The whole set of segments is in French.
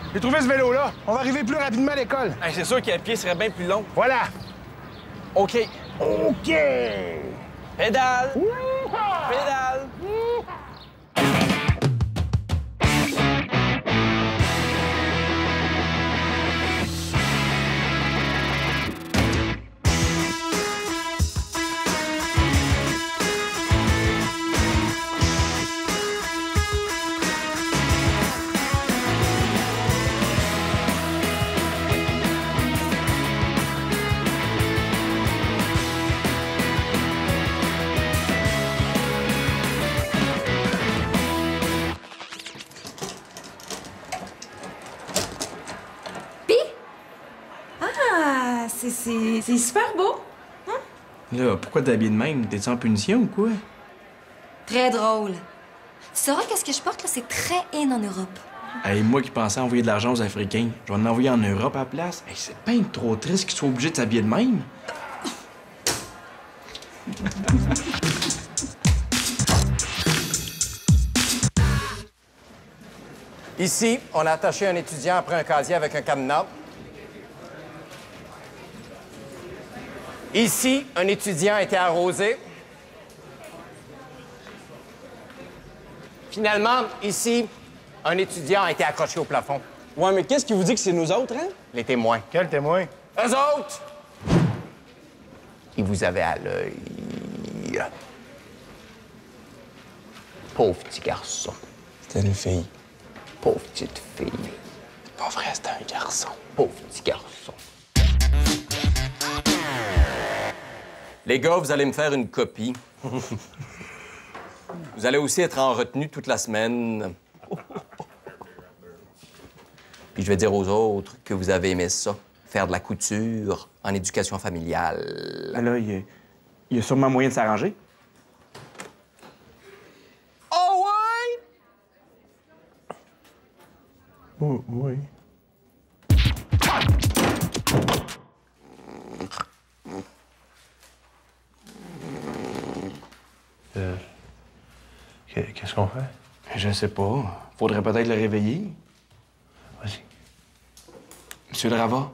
J'ai trouvé ce vélo-là. On va arriver plus rapidement à l'école. Hey, c'est sûr qu'à pied serait bien plus long. Voilà. OK. OK. Pédale. Pédale. C'est super beau. Hein? Là, pourquoi t'habilles de même? T'es-tu en punition ou quoi? Très drôle. Tu sauras qu'est-ce que je porte, là, c'est très in en Europe. Hey, moi qui pensais envoyer de l'argent aux Africains, je vais en envoyer en Europe à la place. Hey, c'est pas trop triste qu'ils soient obligés de s'habiller de même. Ici, on a attaché un étudiant après un casier avec un cadenas. Ici, un étudiant a été arrosé. Finalement, ici, un étudiant a été accroché au plafond. Ouais, mais qu'est-ce qui vous dit que c'est nous autres, hein? Les témoins. Quel témoin? Eux autres! Ils vous avaient à l'œil. Pauvre petit garçon. C'était une fille. Pauvre petite fille. C'est pas vrai, c'était un garçon. Pauvre petit garçon. Les gars, vous allez me faire une copie. Vous allez aussi être en retenue toute la semaine. Puis je vais dire aux autres que vous avez aimé ça, faire de la couture en éducation familiale. Là, il y a sûrement moyen de s'arranger. Oh ouais? Oh, oui. Qu'est-ce qu'on fait? Je sais pas. Faudrait peut-être le réveiller. Vas-y. Monsieur Drava?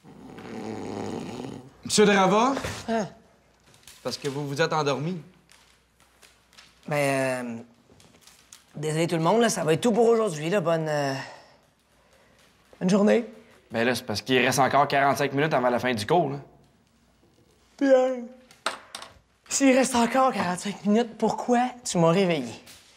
Monsieur Drava? Hein? Parce que vous vous êtes endormi. Ben, désolé tout le monde, là, ça va être tout pour aujourd'hui, là. Bonne journée. Ben là, c'est parce qu'il reste encore 45 minutes avant la fin du cours, là. Bien. S'il reste encore 45 minutes, pourquoi tu m'as réveillé?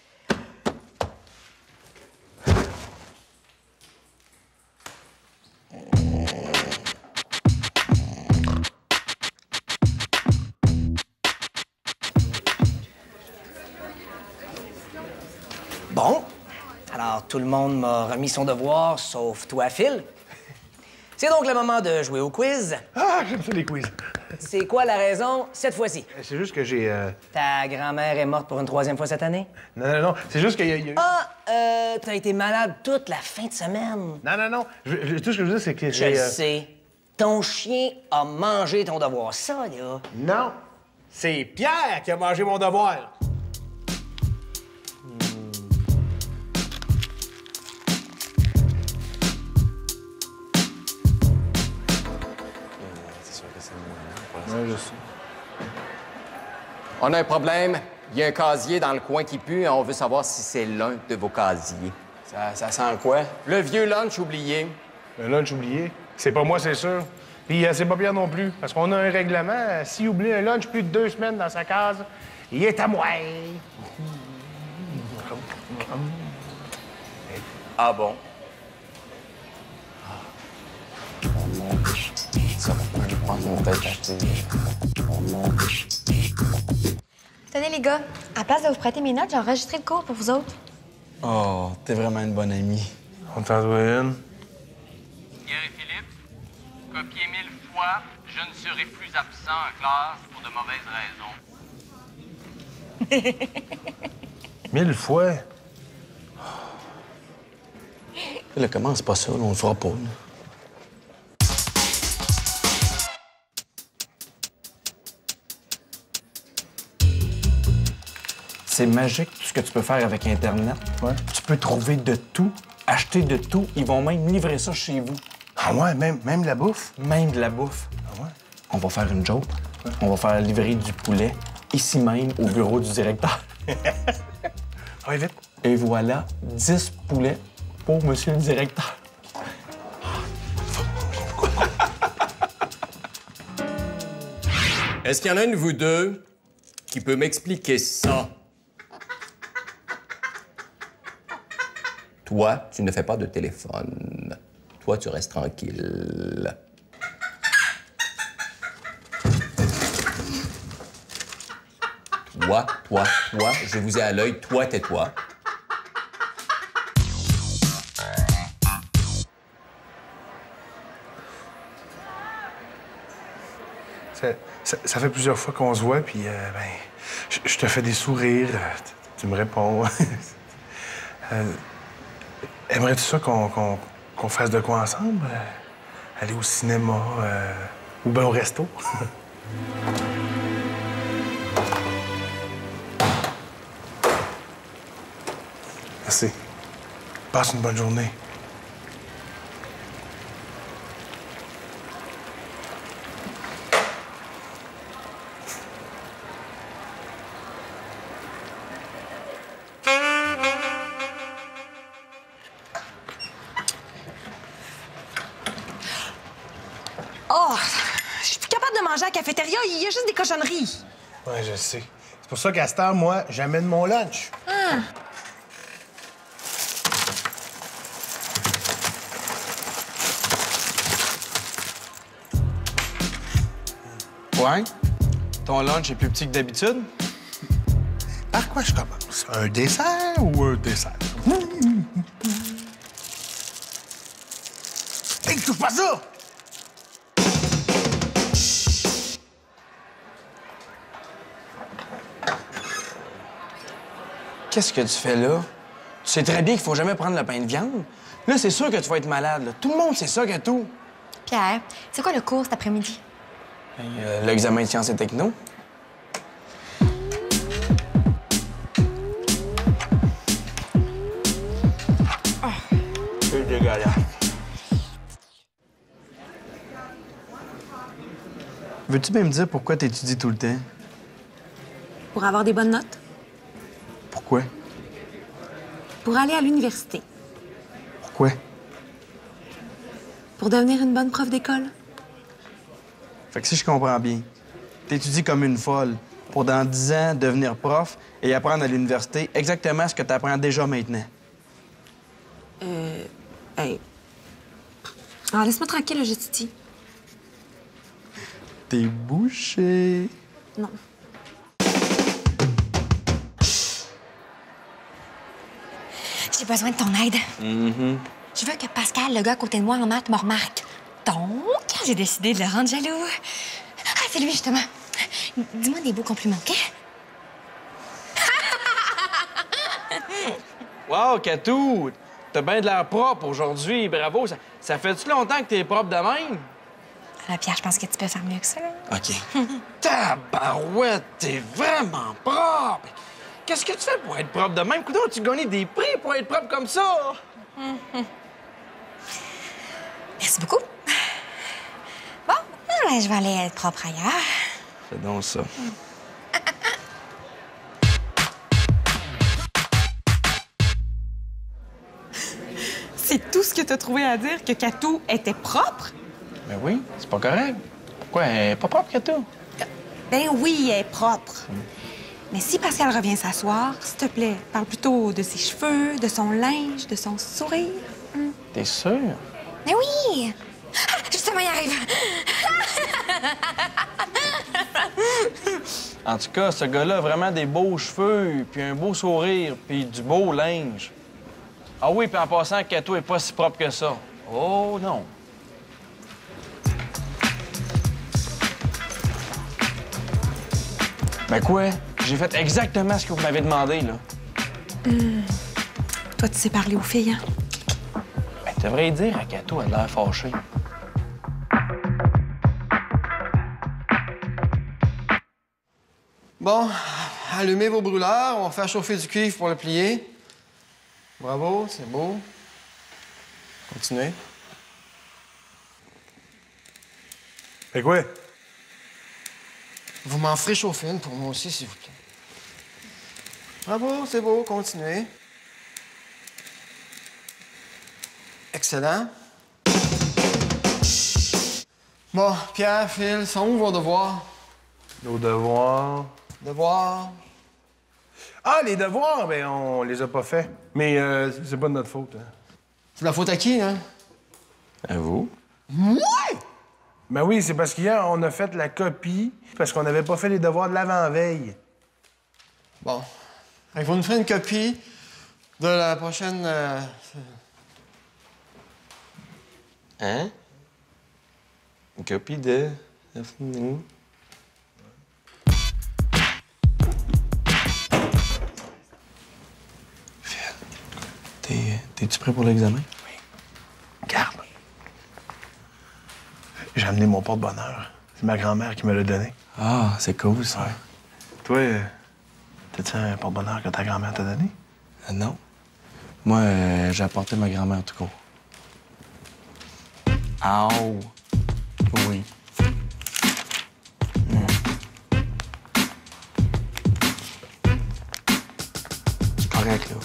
Bon. Alors, tout le monde m'a remis son devoir, sauf toi, Phil. C'est donc le moment de jouer au quiz. Ah, j'aime ça, les quiz. C'est quoi la raison cette fois-ci? C'est juste que j'ai... Ta grand-mère est morte pour une 3e fois cette année? Non. C'est juste qu'il y a eu... Ah, t'as été malade toute la fin de semaine. Non. Tout ce que je veux dire, c'est que Je j'ai... le sais. Ton chien a mangé ton devoir. Ça, là... Non. C'est Pierre qui a mangé mon devoir. Ouais, je sais. On a un problème. Il y a un casier dans le coin qui pue et on veut savoir si c'est l'un de vos casiers. Ça sent quoi? Le vieux lunch oublié. Un lunch oublié. C'est pas moi, c'est sûr. Puis c'est pas Pierre non plus. Parce qu'on a un règlement. S'il oublie un lunch plus de 2 semaines dans sa case, il est à moi. Ah bon? Ça va pas prendre mon tête acheter. Tenez, les gars, à place de vous prêter mes notes, j'ai enregistré le cours pour vous autres. Oh, t'es vraiment une bonne amie. On t'en doit une. Pierre et Philippe, copiez 1000 fois, je ne serai plus absent en classe pour de mauvaises raisons. 1000 fois. Là, commence pas ça, là, on le fera pas, là. C'est magique tout ce que tu peux faire avec Internet. Ouais. Tu peux trouver de tout Achetez de tout, ils vont même livrer ça chez vous. Ah ouais, même la bouffe? Même de la bouffe. Ah ouais? On va faire une joke. On va faire livrer du poulet ici même au bureau du directeur. Ouais, vite. Et voilà, 10 poulets pour monsieur le directeur. Est-ce qu'il y en a un de vous deux qui peut m'expliquer ça? Toi, tu ne fais pas de téléphone. Toi, tu restes tranquille. Toi, je vous ai à l'œil. Toi, tais-toi. Ça fait plusieurs fois qu'on se voit, puis je te fais des sourires, tu me réponds. Aimerais-tu ça qu'on fasse de quoi ensemble? Aller au cinéma ou bien au resto? Merci. Passe une bonne journée. Oh, je suis plus capable de manger à la cafétéria, il y a juste des cochonneries. Ouais, je sais. C'est pour ça qu'à cette heure, moi, j'amène mon lunch. Ouais? Ton lunch est plus petit que d'habitude? Par quoi je commence? Un dessert ou un dessert? Hey, touche pas ça! Qu'est-ce que tu fais là? Tu sais très bien qu'il faut jamais prendre le pain de viande. Là, c'est sûr que tu vas être malade. Là. Tout le monde sait ça, Gato. Pierre, c'est quoi le cours cet après-midi? L'examen de sciences et techno. C'est dégueulasse. Veux-tu bien me dire pourquoi tu étudies tout le temps? Pour avoir des bonnes notes, Pourquoi? pour aller à l'université, Pourquoi? pour devenir une bonne prof d'école. Fait que si je comprends bien, t'étudies comme une folle pour dans 10 ans devenir prof et apprendre à l'université exactement ce que tu apprends déjà maintenant. Hey. Alors, laisse-moi tranquille, là, je titille. T'es bouché. Non. J'ai besoin de ton aide. Je veux que Pascal, le gars à côté de moi en maths, me remarque. Donc, j'ai décidé de le rendre jaloux. Ah, c'est lui, justement. Dis-moi des beaux compliments, OK? Wow, Katou! T'as bien de l'air propre aujourd'hui. Bravo. Ça fait-tu longtemps que t'es propre de même? Pierre, je pense que tu peux faire mieux que ça. OK. Tabarouette, t'es vraiment propre! Qu'est-ce que tu fais pour être propre de même? Coudonc, tu gagnes des prix pour être propre comme ça? Merci beaucoup. Bon, je vais aller être propre ailleurs. C'est donc ça. C'est tout ce que t'as trouvé à dire, que Katou était propre? Ben oui, c'est pas correct. Pourquoi? Elle est pas propre, Katou? Ben oui, elle est propre. Mais si Pascal revient s'asseoir, s'il te plaît, parle plutôt de ses cheveux, de son linge, de son sourire. T'es sûr? Mais oui! Ah, justement, il arrive. En tout cas, ce gars-là a vraiment des beaux cheveux, puis un beau sourire, puis du beau linge. Ah oui, puis en passant, Katou est pas si propre que ça. Oh non. Ben quoi? J'ai fait exactement ce que vous m'avez demandé, là. Toi, tu sais parler aux filles, hein? Ben, tu devrais dire à Katou, elle a l'air fâchée. Bon, allumez vos brûleurs, on va faire chauffer du cuivre pour le plier. Bravo, c'est beau. Continuez. Fait quoi? Vous m'en ferez chauffer une pour moi aussi, s'il vous plaît. Bravo, c'est beau, continuez. Excellent. Bon, Pierre, Phil, sont où vos devoirs? Nos devoirs. Devoirs? Ah, les devoirs, ben on les a pas faits. Mais c'est pas de notre faute. Hein. C'est la faute à qui, hein? À vous? Moi? Ben oui, c'est parce qu'hier, on a fait la copie parce qu'on n'avait pas fait les devoirs de l'avant-veille. Bon. Fait que vous nous ferez une copie de la prochaine... Hein? Une copie de... T'es-tu prêt pour l'examen? Oui. Garde. J'ai amené mon porte-bonheur. C'est ma grand-mère qui me l'a donné. Ah, c'est cool, ça. Ouais. Toi, t'as-tu un porte-bonheur que ta grand-mère t'a donné? Non. Moi, j'ai apporté ma grand-mère tout court. Aouh! Oui. C'est correct, là.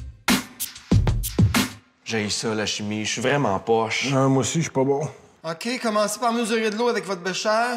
J'ai ça, la chimie. Je suis vraiment poche. Non, moi aussi, je suis pas bon. OK, commencez par mesurer de l'eau avec votre bécher.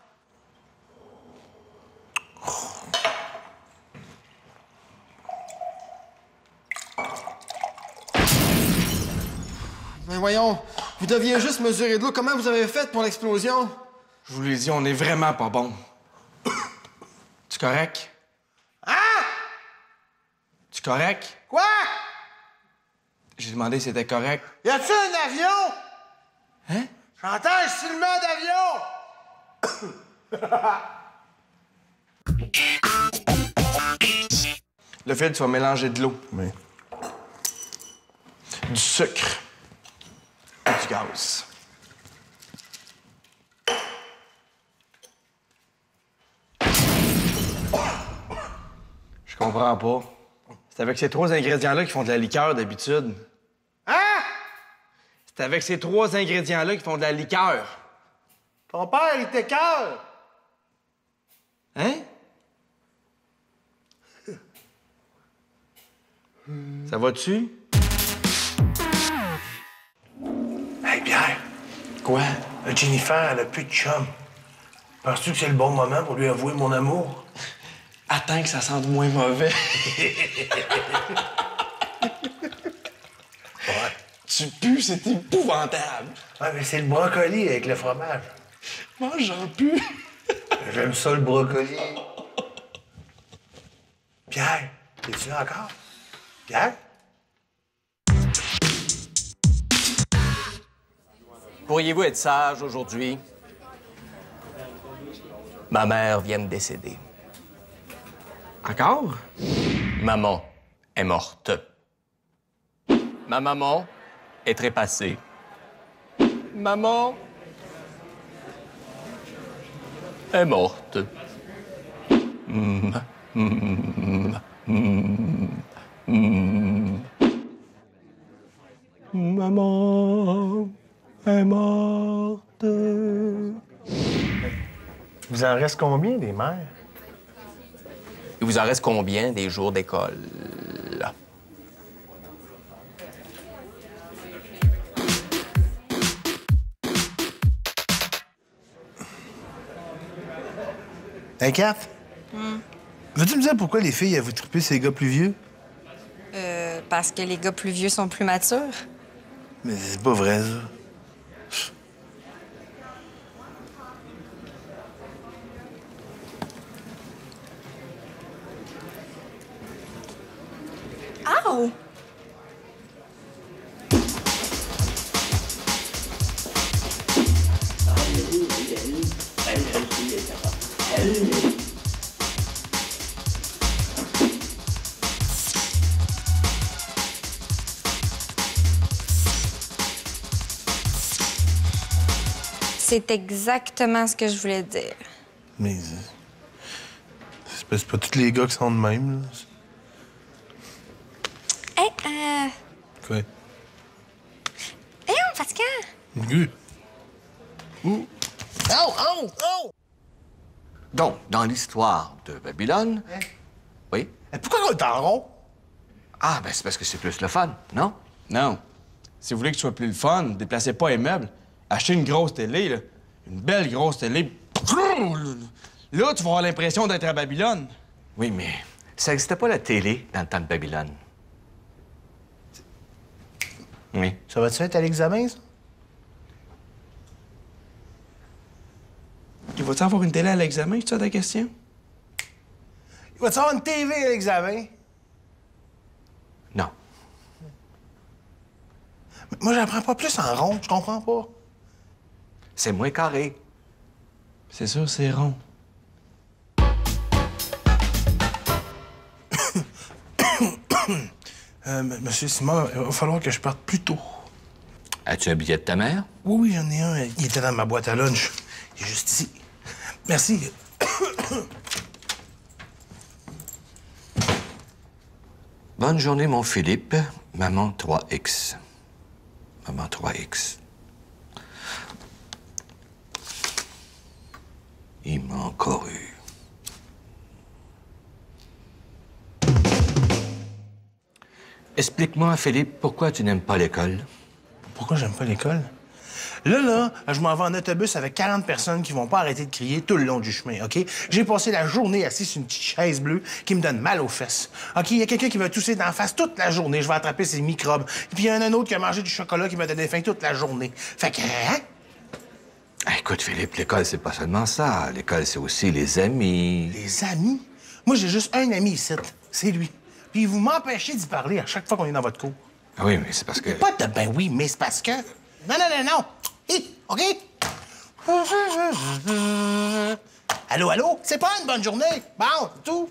Ben voyons, vous deviez juste mesurer de l'eau. Comment vous avez fait pour l'explosion? Je vous l'ai dit, on est vraiment pas bon. Tu correct? Hein? Tu correct? Quoi? J'ai demandé si c'était correct. Y a-tu un avion? Hein? J'entends un sifflement d'avion! Le fait, tu vas mélanger de l'eau. Oui. Du sucre. Et du gaz. Je comprends pas. C'est avec ces 3 ingrédients-là qu'ils font de la liqueur d'habitude. Hein? C'est avec ces 3 ingrédients-là qu'ils font de la liqueur. Ton père, il t'écoeure! Hein? Ça va-tu? Hey, Pierre, Quoi? Jennifer, elle a plus de chum. Penses-tu que c'est le bon moment pour lui avouer mon amour? Attends que ça sente moins mauvais. Ouais. Tu pues, c'est épouvantable. Ouais, mais c'est le brocoli avec le fromage. Moi, j'en pue. J'aime ça, le brocoli. Pierre, es-tu là encore? Pierre? Pourriez-vous être sage aujourd'hui? Ma mère vient de décéder. Encore? Maman est morte. Ma maman est trépassée. Maman est morte. Maman est morte. Vous en reste combien, des mères? Il vous en reste combien des jours d'école? Hey, Kat? Veux-tu me dire pourquoi les filles, elles vous trippent ces gars plus vieux? Parce que les gars plus vieux sont plus matures. Mais c'est pas vrai, ça. Ow! C'est exactement ce que je voulais dire. Mais c'est pas tous les gars qui sont de même, là. Hey, Quoi? fatigant. Donc, dans l'histoire de Babylone... Oui? Pourquoi on est en rond? Ah, ben c'est parce que c'est plus le fun, non? Non. Si vous voulez que ce soit plus le fun, déplacez pas les meubles. Achetez une grosse télé, là. Une belle grosse télé. Là, tu vas avoir l'impression d'être à Babylone. Oui, mais ça n'existait pas la télé dans le temps de Babylone. Oui. Ça va-tu être à l'examen, ça? Tu vas-tu avoir une télé à l'examen, c'est ça ta question? Il va-tu avoir une TV à l'examen? Non. Moi, j'apprends pas plus en rond, je comprends pas. C'est moins carré. C'est sûr, c'est rond. Monsieur Simon, il va falloir que je parte plus tôt. As-tu un billet de ta mère? Oui, j'en ai un. Il était dans ma boîte à lunch. Il est juste ici. Merci. Bonne journée, mon Philippe. Maman 3X. Maman 3X. Il m'a encore eu. Explique-moi, Philippe, pourquoi tu n'aimes pas l'école? Pourquoi j'aime pas l'école? Là, je m'en vais en autobus avec 40 personnes qui vont pas arrêter de crier tout le long du chemin, OK? J'ai passé la journée assis sur une petite chaise bleue qui me donne mal aux fesses. OK? Il y a quelqu'un qui m'a toussé d'en face toute la journée. Je vais attraper ces microbes. Et puis il y en a un autre qui a mangé du chocolat qui m'a donné faim toute la journée. Fait que, hein? Écoute, Philippe, l'école, c'est pas seulement ça. L'école, c'est aussi les amis. Les amis? Moi, j'ai juste un ami ici. C'est lui. Puis vous m'empêchez d'y parler à chaque fois qu'on est dans votre cours. Ah oui, mais c'est parce que... Pas de ben oui, mais c'est parce que... Non. OK? Allô? C'est pas une bonne journée. Bon, tout.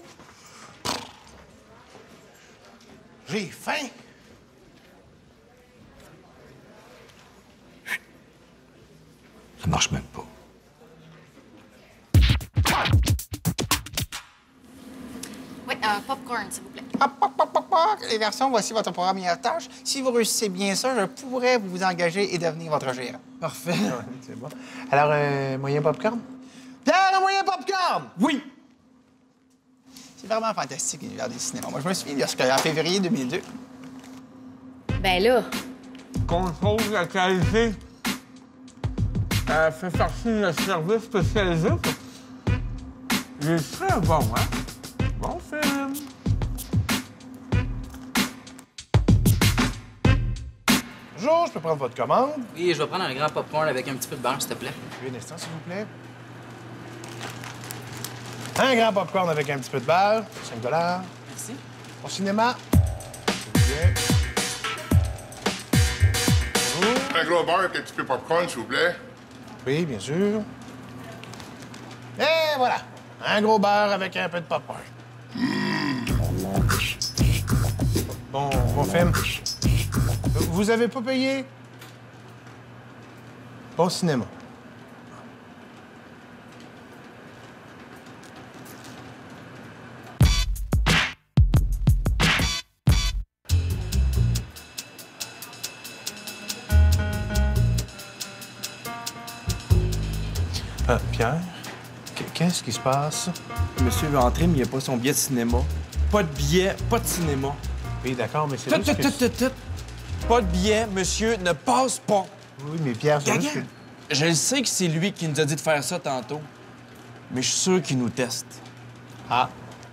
J'ai faim. Ça marche même pas. Oui, popcorn, s'il vous plaît. Les garçons, voici votre première tâche. Si vous réussissez bien ça, je pourrais vous engager et devenir votre gérant. Parfait. C'est bon. Alors, moyen popcorn? Pierre, un moyen popcorn! Oui! C'est vraiment fantastique, l'univers des cinémas. Moi, je me souviens lorsqu'en février 2002... Ben là, Contrôle la qualité. Fait partie de notre service spécialisé. Il est très bon, hein? Bon film. Bonjour, je peux prendre votre commande? Oui, je vais prendre un grand popcorn avec un petit peu de beurre, s'il te plaît. Un instant, s'il vous plaît. Un grand popcorn avec un petit peu de beurre, 5 $. Merci. Au cinéma. S'il vous plaît. Un gros beurre avec un petit peu de popcorn, s'il vous plaît. Oui, bien sûr. Et voilà. Un gros beurre avec un peu de popcorn. Bon film. Vous avez pas payé? Bon cinéma. Pierre, qu'est-ce qui se passe? Monsieur veut entrer, mais il n'y a pas son billet de cinéma. Pas de billet, pas de cinéma. Oui, d'accord, mais c'est juste que... Pas de billet, monsieur ne passe pas. Oui, mais Pierre, c'est juste que... Je le sais que c'est lui qui nous a dit de faire ça tantôt. Mais je suis sûr qu'il nous teste. Ah.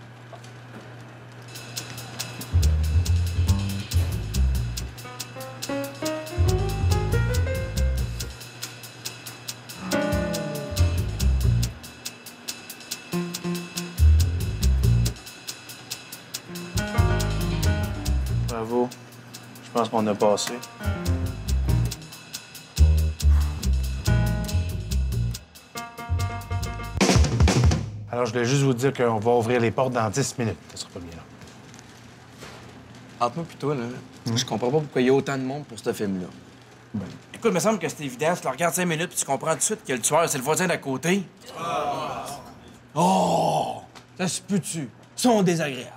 Bravo. Je pense qu'on a passé. Alors, je voulais juste vous dire qu'on va ouvrir les portes dans 10 minutes. Ça sera pas bien long. Entre moi pis toi, là, je comprends pas pourquoi il y a autant de monde pour ce film-là. Écoute, il me semble que c'est évident. Tu le regardes 5 minutes puis tu comprends tout de suite que le tueur, c'est le voisin d'à côté. Oh! Ça se peut-tu? Ils sont désagréables.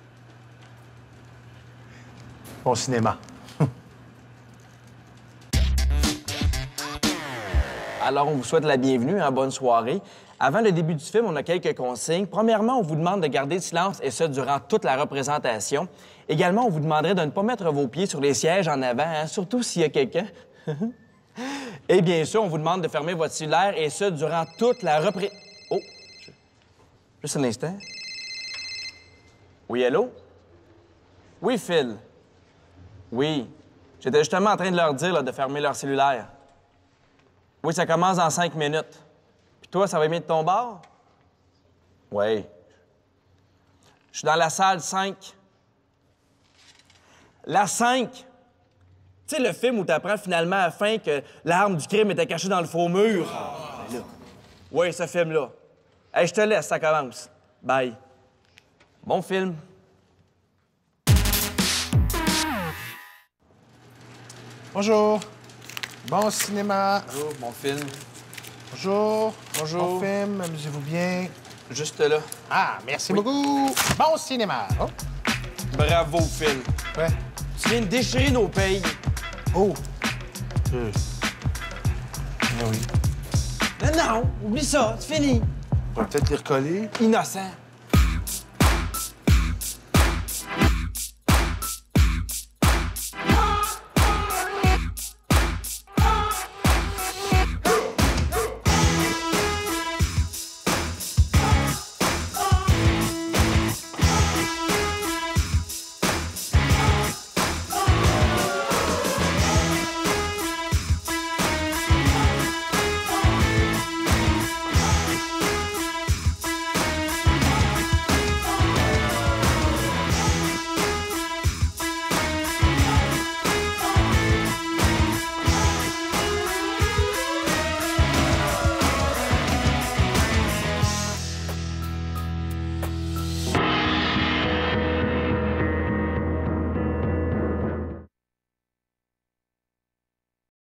Bon cinéma. Alors, on vous souhaite la bienvenue, hein, bonne soirée. Avant le début du film, on a quelques consignes. Premièrement, on vous demande de garder le silence, et ce, durant toute la représentation. Également, on vous demanderait de ne pas mettre vos pieds sur les sièges en avant, hein, surtout s'il y a quelqu'un. Et bien sûr, on vous demande de fermer votre cellulaire, et ce, durant toute la représentation. Oh! Juste un instant. Oui, allô? Oui, Phil. Oui. J'étais justement en train de leur dire là, de fermer leur cellulaire. Oui, ça commence dans 5 minutes. Puis toi, ça va bien de ton bord? Oui. Je suis dans la salle 5. La 5! Tu sais, le film où tu apprends finalement à la fin que l'arme du crime était cachée dans le faux mur. Oui, ce film-là. Hey, je te laisse, ça commence. Bye. Bon film. Bonjour. Bon cinéma. Bonjour, bon film. Bonjour. Bonjour. Bon film, amusez-vous bien. Juste là. Ah, merci beaucoup. Bon cinéma. Oh. Bravo, Phil. Ouais. Tu viens de déchirer nos payes. Oh. Ah oui. Non, oublie ça, c'est fini. On va peut-être les recoller. Innocent.